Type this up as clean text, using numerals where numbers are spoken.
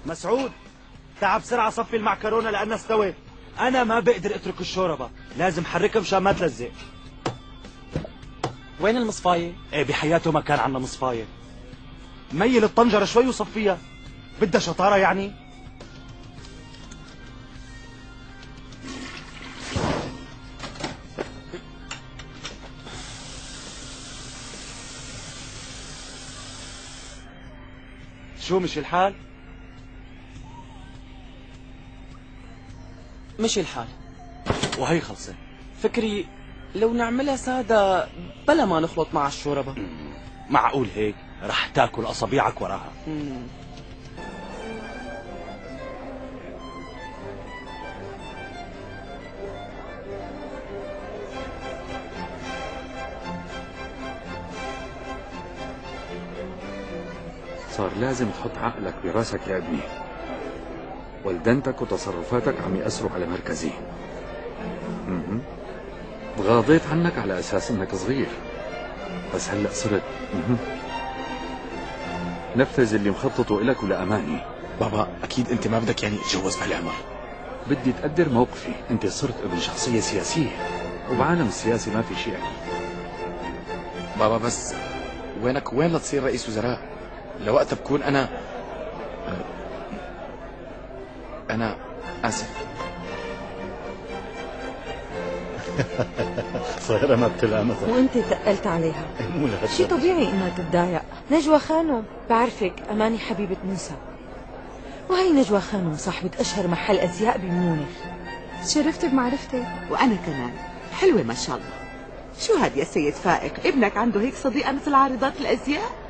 مسعود، تعب بسرعة صفي المعكرونة لأنها استوت. أنا ما بقدر أترك الشوربة، لازم حركها مشان ما تلزق. وين المصفاية؟ إيه بحياته ما كان عنا مصفاية. ميل الطنجرة شوي وصفيها. بدها شطارة يعني؟ شو مشي الحال؟ مشي الحال. وهي خلصت. فكري لو نعملها سادة بلا ما نخلط مع الشوربة. معقول هيك؟ رح تاكل أصابيعك وراها. صار لازم تحط عقلك براسك يا ابني. ولدنتك وتصرفاتك عم يأثروا على مركزي. تغاضيت عنك على أساس إنك صغير، بس هلأ صرت نفذ اللي مخططه إلك ولأماني. بابا أكيد أنت ما بدك يعني تتجوز بهالعمر. بدي تقدر موقفي، أنت صرت ابن شخصية سياسية، وبعالم السياسي ما في شيء أكيد. بابا بس وينك وين لتصير رئيس وزراء؟ لوقتها بكون أنا آسف. صايرة ما بتلامس وانت تقلت عليها. شي طبيعي انها تتضايق. نجوى خانم بعرفك، اماني حبيبة موسى، وهي نجوى خانم صاحبة اشهر محل ازياء بميونخ. تشرفت بمعرفتك. وانا كمان. حلوة ما شاء الله. شو هاد يا سيد فائق، ابنك عنده هيك صديقة مثل عارضات الازياء؟